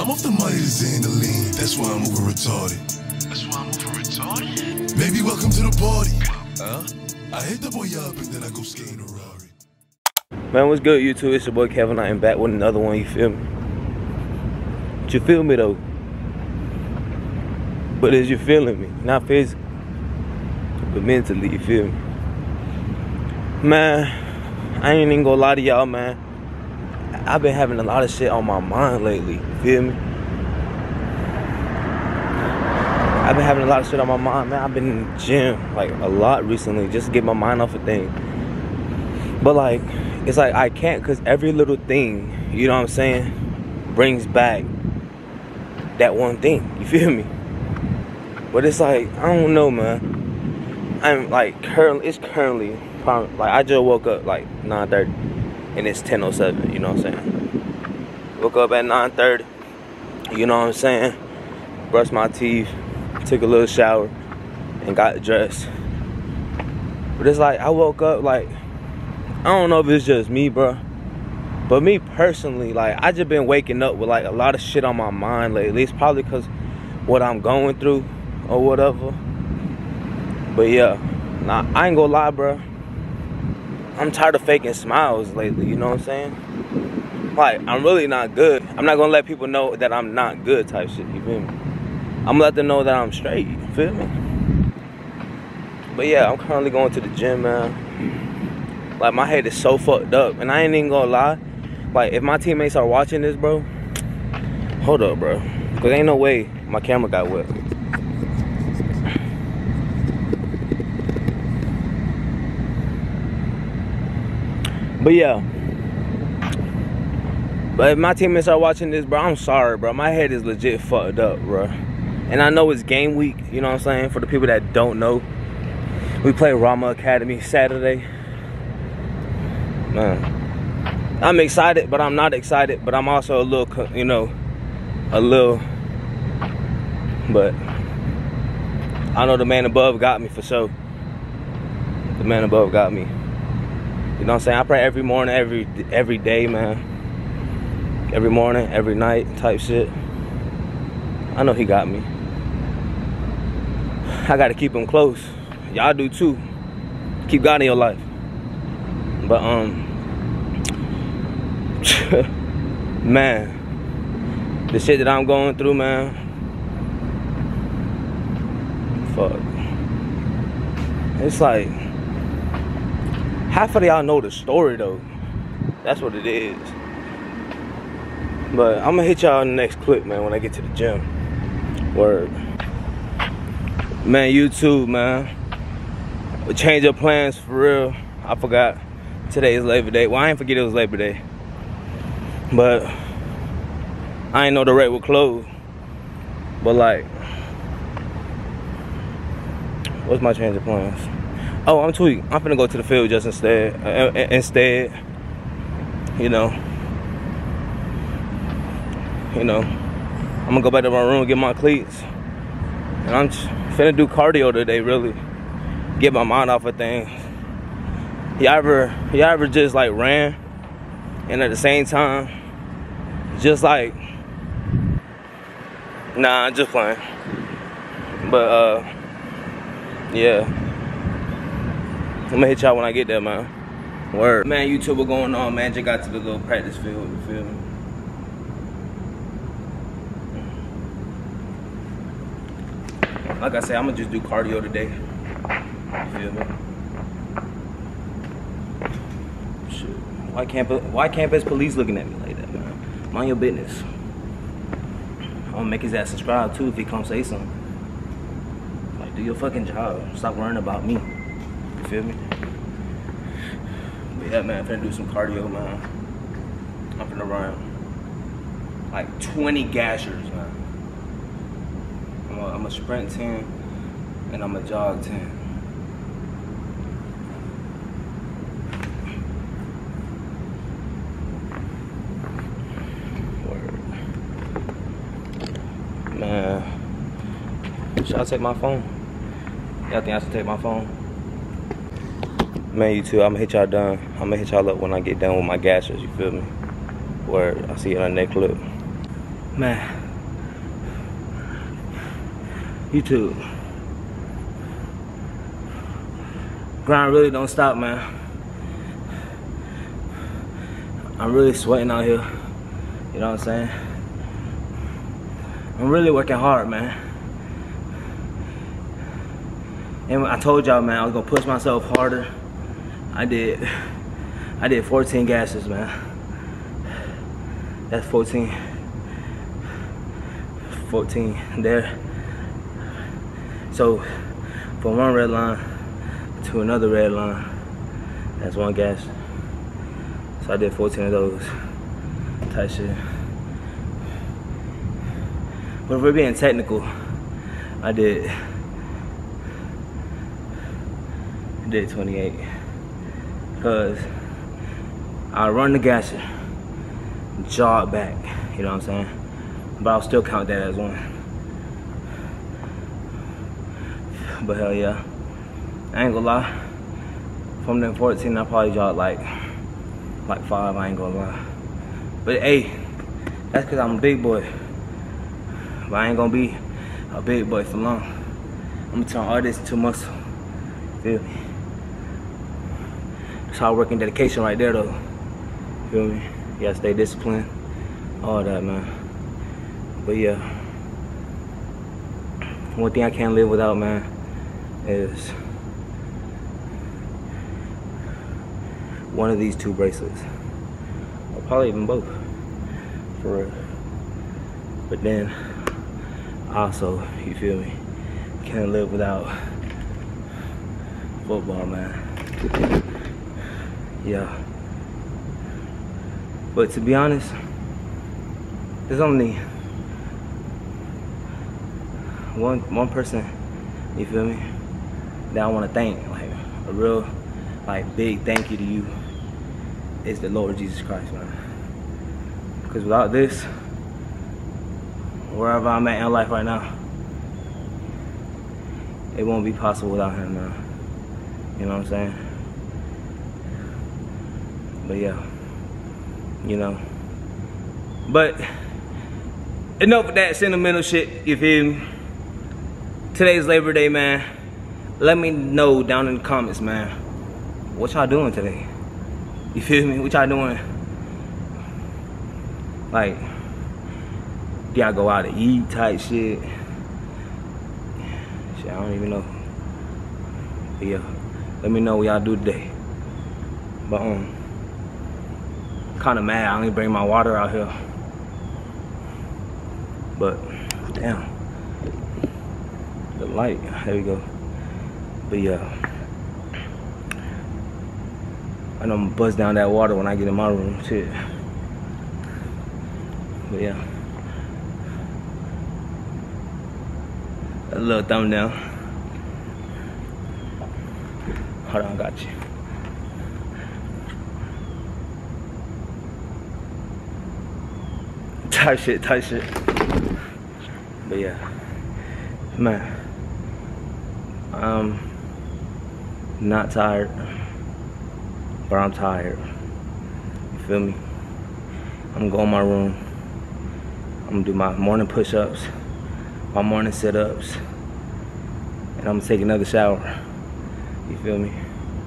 I'm off the money to Xandaline, that's why I'm over retarded. Maybe welcome to the party. I hit the boy up and then I go skating a Rari. Man, what's good, YouTube? It's your boy Kevin. I am back with another one, you feel me? But you feel me though? But is you feeling me? Not physically, but mentally, you feel me? Man, I ain't even gonna lie to y'all, man. I've been having a lot of shit on my mind lately, you feel me? I've been having a lot of shit on my mind, man. I've been in the gym, like, a lot recently, just to get my mind off of things. But, like, it's like I can't, because every little thing, you know what I'm saying, brings back that one thing, you feel me? But it's like, I don't know, man. I'm, like, it's currently, like, I just woke up, like, 9:30, and it's 10:07, you know what I'm saying? Woke up at 9:30, you know what I'm saying? Brushed my teeth. Took a little shower and got dressed. But it's like I woke up like, I don't know if it's just me, bro, but me personally, like, I just been waking up with like a lot of shit on my mind lately. It's probably because what I'm going through or whatever. But yeah, nah, I ain't gonna lie, bro, I'm tired of faking smiles lately, you know what I'm saying? Like, I'm really not good. I'm not gonna let people know that I'm not good type shit, you feel me? I'm gonna let them know that I'm straight, you feel me? But yeah, I'm currently going to the gym, man. Like, my head is so fucked up, and I ain't even gonna lie. Like, if my teammates are watching this, bro, hold up, bro, because ain't no way my camera got wet. But yeah, but if my teammates are watching this, bro, I'm sorry, bro. My head is legit fucked up, bro. And I know it's game week, you know what I'm saying? For the people that don't know, we play Rama Academy Saturday. Man, I'm excited, but I'm not excited. But I'm also a little, you know, but I know the man above got me for sure. The man above got me. You know what I'm saying? I pray every morning, every day, man. Every morning, every night type shit. I know he got me. I gotta keep him close. Y'all do too. Keep God in your life. But man, the shit that I'm going through, man. Fuck. It's like, half of y'all know the story though. That's what it is. But I'm gonna hit y'all in the next clip, man, when I get to the gym. Word. Man, YouTube, man. We change your plans for real. I forgot. Today is Labor Day. Well, I ain't forget it was Labor Day. But I ain't know the rate would close. But like, what's my change of plans? Oh, I'm tweaking. I'm finna go to the field just instead. You know, I'm gonna go back to my room, get my cleats, and I'm just finna do cardio today, really. Get my mind off of things. You ever just like ran, and at the same time, just like, nah, I'm just playing. But yeah, I'm gonna hit y'all when I get there, man. Word. Man, YouTube, what's going on, man? Just got to the little practice field, you feel me? Like I said, I'm gonna just do cardio today. You feel me? Shit. Why campus police looking at me like that, man? Mind your business. I'm gonna make his ass subscribe too if he come say something. Like, do your fucking job. Stop worrying about me. You feel me? But yeah, man, I'm finna do some cardio, man. I'm finna run like 20 gashers, man. I'm a sprint 10 and I'm a jog 10. Word. Man, should I take my phone? Y'all think I should take my phone? Man, YouTube, I'm gonna hit y'all done. I'm gonna hit y'all up when I get done with my gashers, you feel me? Word, I'll see you on the next clip. Man, YouTube. Grind really don't stop, man. I'm really sweating out here. You know what I'm saying? I'm really working hard, man. And I told y'all, man, I was gonna push myself harder. I did 14 gases, man. That's 14 there. So from one red line to another red line, that's one gas. So I did 14 of those type shit. But if we're being technical, I did 28. Because I run the gasser, jog back, you know what I'm saying? But I'll still count that as one. But hell yeah, I ain't gonna lie. From them 14, I probably jogged like 5, I ain't gonna lie. But hey, that's cause I'm a big boy. But I ain't gonna be a big boy for long. I'm gonna turn all this into muscle. Feel me? It's hard work and dedication right there though. Feel me? You gotta stay disciplined. All that, man. But yeah. One thing I can't live without, man, is one of these 2 bracelets. Or probably even both. For real. But then also, you feel me, can't live without football, man. Yeah. But to be honest, there's only one person, you feel me, that I want to thank, like a real, like big thank you to you, is the Lord Jesus Christ, man. Because without this, wherever I'm at in life right now, it won't be possible without him, man. You know what I'm saying? But yeah, you know. But enough of that sentimental shit, you feel me? Today's Labor Day, man. Let me know down in the comments, man. What y'all doing today? You feel me? What y'all doing? Like, do y'all go out to eat type shit? Shit, I don't even know. But yeah, let me know what y'all do today. But kinda mad I only bring my water out here. But damn, the light, there we go. But yeah, I know I'm gonna buzz down that water when I get in my room, shit. But yeah, a little thumbnail. Hold on, got you. Tight shit, tight shit. But yeah, man, I'm not tired, but I'm tired. You feel me? I'm gonna go in my room. I'm gonna do my morning push-ups, my morning sit-ups, and I'm gonna take another shower. You feel me?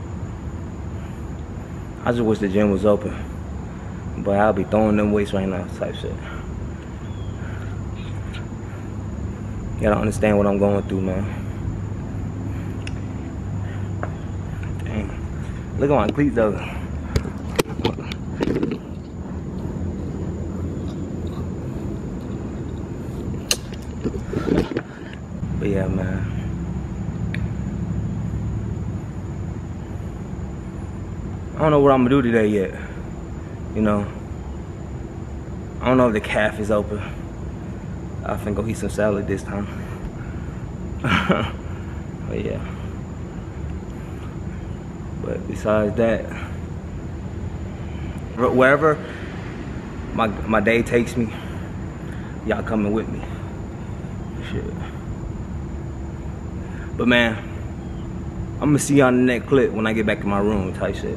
I just wish the gym was open, but I'll be throwing them weights right now, type shit. You gotta understand what I'm going through, man. Dang. Look at my cleats though. But yeah, man. I don't know what I'm gonna do today yet. You know, I don't know if the cafe is open. I think go eat some salad this time. But yeah. But besides that, wherever my day takes me, y'all coming with me. Shit. But man, I'm gonna see y'all in the next clip when I get back in my room type shit.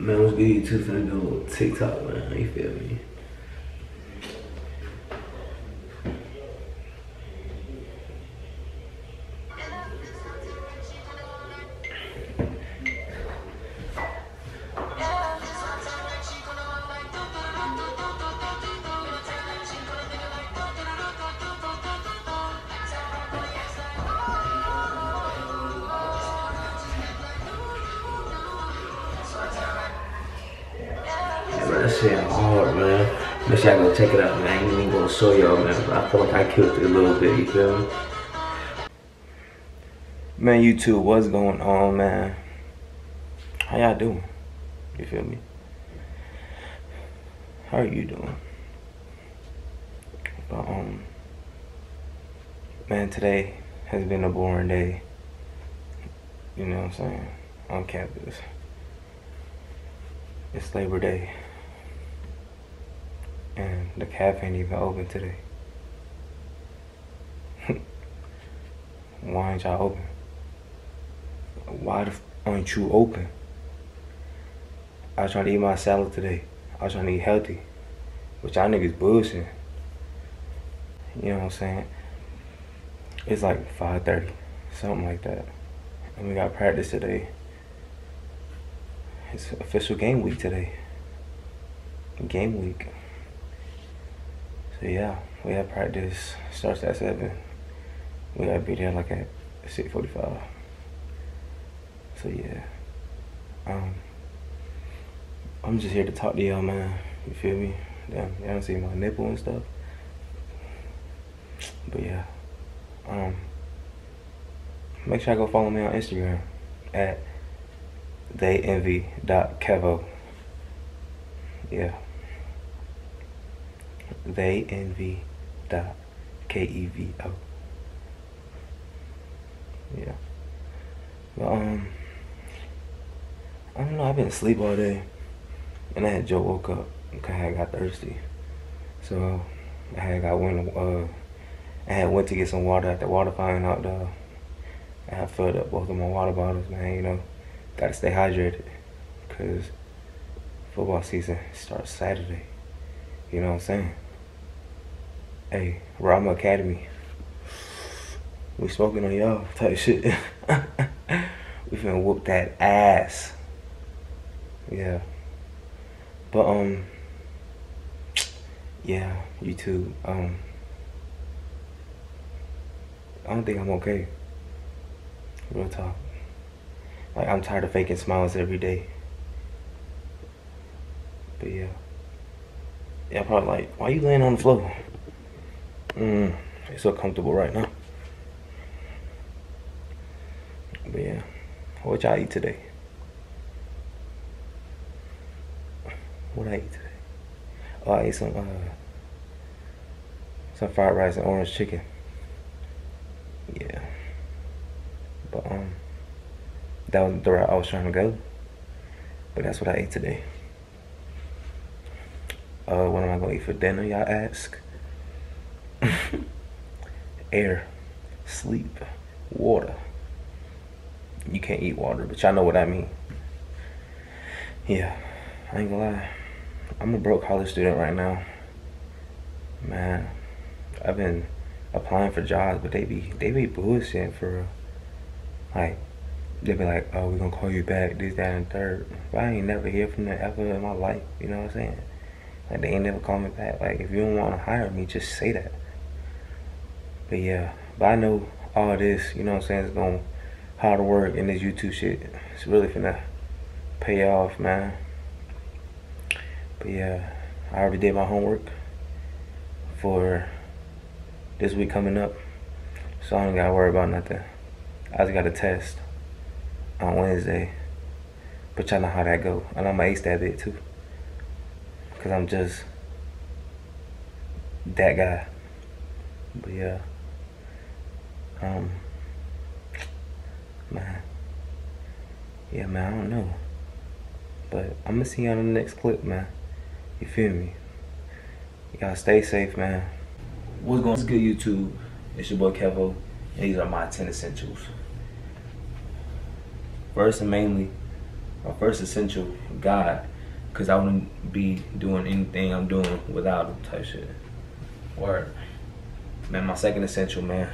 Man, what's good? You two finna do a little TikTok, man. You feel me? That shit hard, man. Make sure I go check it out, man. I ain't even gonna show y'all, man. But I feel like I killed it a little bit, you feel me? Man, YouTube, what's going on, man? How y'all doing? You feel me? How are you doing? But, man, today has been a boring day. You know what I'm saying? On campus. It's Labor Day. And the cafe ain't even open today. Why ain't y'all open? Why the aren't you open? I was trying to eat my salad today. I was trying to eat healthy. But y'all niggas bullshit. You know what I'm saying? It's like 5:30, something like that. And we got practice today. It's official game week today. Game week. So yeah, we have practice. Starts at 7. We gotta be there like at 6:45. So yeah, I'm just here to talk to y'all, man. You feel me? Damn, y'all don't see my nipple and stuff. But yeah, make sure I go follow me on Instagram at theyenvy.kevo. Yeah. theyenvy.kevo. Yeah. But I don't know, I've been asleep all day. And I had just woke up because I had got thirsty. So I had went to get some water at the water fountain out there. I had filled up both of my water bottles, man, you know. Gotta stay hydrated. Cause football season starts Saturday. You know what I'm saying? Hey, Rama Academy. We smoking on y'all type shit. We finna whoop that ass. Yeah. But yeah, YouTube. I don't think I'm okay. Real talk. Like, I'm tired of faking smiles every day. But yeah. Yeah, probably like, why you laying on the floor? It's so comfortable right now. But yeah, what y'all eat today? What I eat today? Oh, I ate some fried rice and orange chicken. Yeah. But that wasn't the route I was trying to go. But that's what I ate today. What am I gonna eat for dinner, y'all ask? Air, sleep, water. You can't eat water, but y'all know what I mean. Yeah, I ain't gonna lie. I'm a broke college student right now. Man, I've been applying for jobs, but they be bullshitting for real. Like, they be like, oh, we're gonna call you back, this, that, and third. But I ain't never hear from them ever in my life, you know what I'm saying? Like, they ain't never call me back. Like, if you don't wanna hire me, just say that. But yeah, but I know all this, you know what I'm saying, is gonna hard work in this YouTube shit. It's really finna pay off, man. But yeah, I already did my homework for this week coming up, so I don't gotta worry about nothing. I just got a test on Wednesday, but y'all know how that go. And I'm gonna ace that bit too, cause I'm just that guy. But yeah, man, yeah, man, I don't know, but I'm gonna see y'all in the next clip, man. You feel me? Y'all stay safe, man. What's going on, good YouTube? It's your boy Kevo, and these are my 10 essentials. First and mainly, My first essential, God, because I wouldn't be doing anything I'm doing without him type shit. Word. Man, my second essential, man,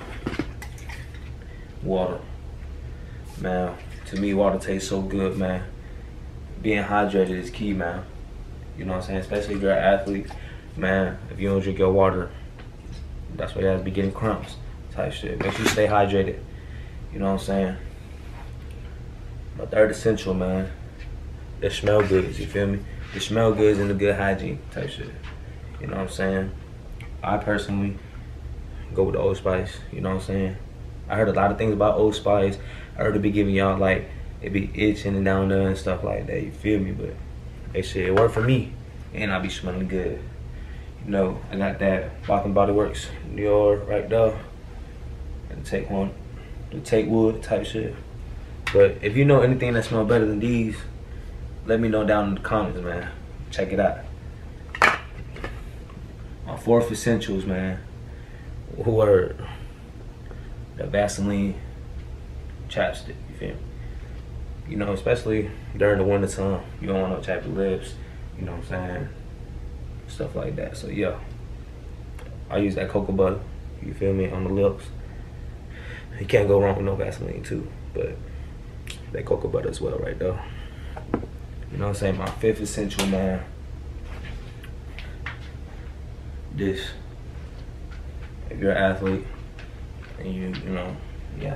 water. Man, to me, water tastes so good, man. Being hydrated is key, man. You know what I'm saying? Especially if you're an athlete, man. If you don't drink your water, that's why you have to be getting cramps type shit. Make sure you stay hydrated. You know what I'm saying? My third essential, man, the smell goods, you feel me? The smell goods and the good hygiene type shit. You know what I'm saying? I personally go with the Old Spice, you know what I'm saying? I heard a lot of things about Old Spice. I heard it be giving y'all like, it be itching and down there and stuff like that, you feel me? But they shit, it worked for me, and I be smelling good. You know, I got that Bath and Body Works Dior right there. And take one, the Take Wood type shit. But if you know anything that smells better than these, let me know down in the comments, man. Check it out. My fourth essentials, man, were the Vaseline chapstick, you feel me? You know, especially during the winter time, you don't want no chappy lips, you know what I'm saying? Stuff like that. So yeah, I use that cocoa butter, you feel me, on the lips. You can't go wrong with no Vaseline too, but that cocoa butter as well right there. You know what I'm saying? My fifth essential, man, this. If you're an athlete and you know, yeah.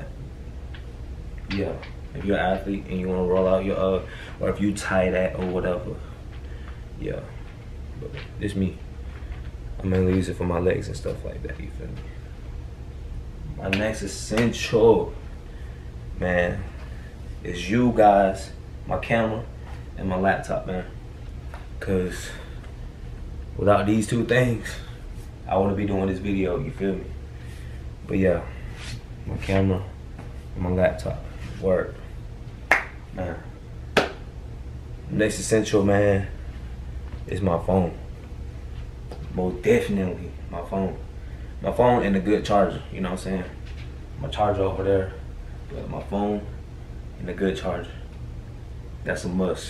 If you're an athlete and you want to roll out your or if you tie that or whatever, yeah. But it's me. I mainly use it for my legs and stuff like that, you feel me? My next essential, man, is you guys, my camera, and my laptop, man. Cause without these two things, I wouldn't be doing this video, you feel me? But yeah, my camera and my laptop, word. Man. Next essential, man, is my phone. Most definitely my phone. My phone and a good charger, you know what I'm saying? My charger over there, but my phone and a good charger. That's a must.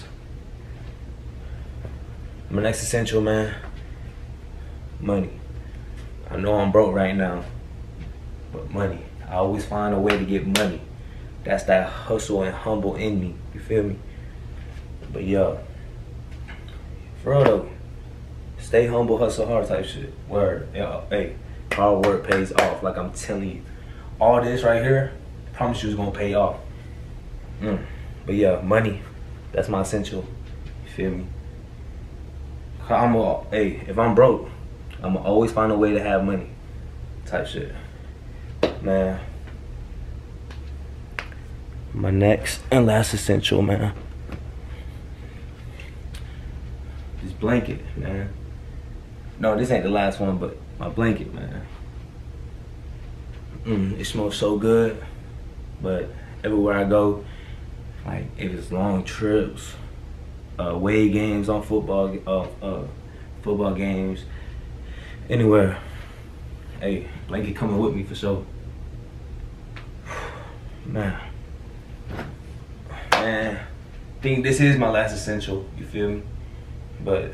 My next essential, man, money. I know I'm broke right now, but money. I always find a way to get money. That's that hustle and humble in me, you feel me? But yeah, for real though, stay humble, hustle hard type shit. Word, yeah, hey, hard work pays off, like I'm telling you. All this right here, I promise you it's gonna pay off. But yeah, money, that's my essential, you feel me? Hey, if I'm broke, I'ma always find a way to have money type shit. Man, my next and last essential, man, this blanket, man. No, this ain't the last one, but my blanket, man. It smells so good, but everywhere I go, like if it's long trips, away games on football games, anywhere, hey, blanket coming with me for sure. Man, I think this is my last essential, you feel me? But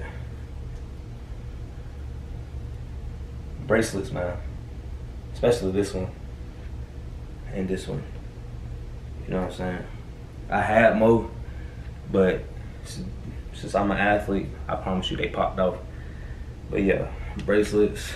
bracelets, man, especially this one and this one, you know what I'm saying? I had more, but since I'm an athlete, I promise you they popped off. But yeah, bracelets,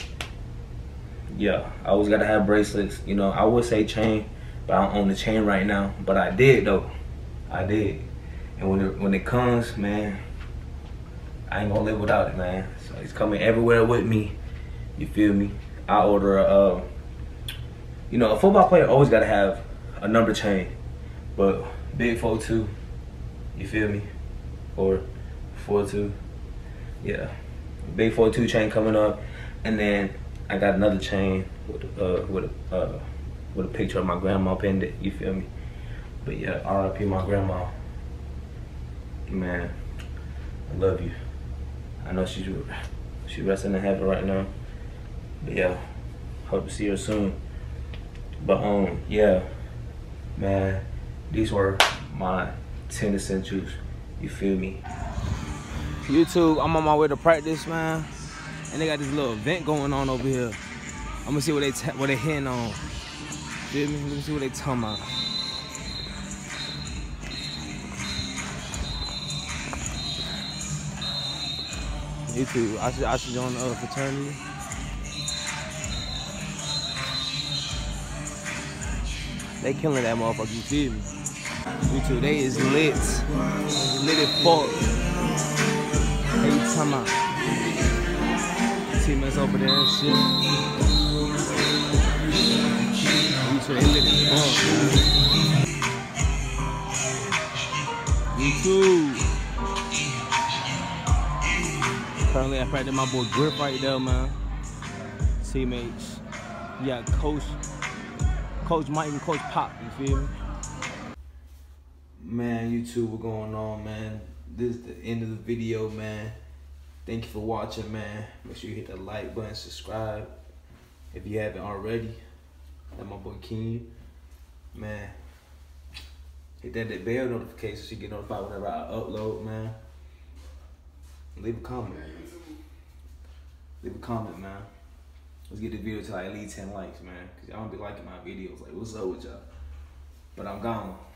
yeah, I always gotta have bracelets. You know, I would say chain, but I don't own the chain right now. But I did though, I did. And when it comes, man, I ain't gonna live without it, man. So it's coming everywhere with me, you feel me? I order a, you know, a football player always gotta have a number chain, but big 4-2, you feel me? Or 4-2, yeah. Big 4-2 chain coming up, and then I got another chain with a picture of my grandma pinned it, you feel me? But yeah, R.I.P. my grandma. Man, I love you. I know she's resting in heaven right now. But yeah, hope to see her soon. But yeah, man, these were my 10 essentials. You feel me? YouTube, I'm on my way to practice, man. And they got this little event going on over here. I'm gonna see what they hitting on. Feel me? Let me see what they talking about. YouTube, I should join the fraternity. They killing that motherfucker, you feel me? YouTube, they is lit. Lit as fuck. Hey, you talking about? Teammates over there and shit. YouTube, they lit as fuck. YouTube. Currently, I practice my boy Grip right there, man. Teammates. You got Coach Mike and Coach Pop, you feel me? Man, YouTube, what's going on, man? This is the end of the video, man. Thank you for watching, man. Make sure you hit that like button, subscribe if you haven't already. That's my boy King. Man, hit that bell notification so you get notified whenever I upload, man. Leave a comment. Leave a comment, man. Let's get the video to like at least 10 likes, man. Cause y'all don't be liking my videos. Like, what's up with y'all? But I'm gone.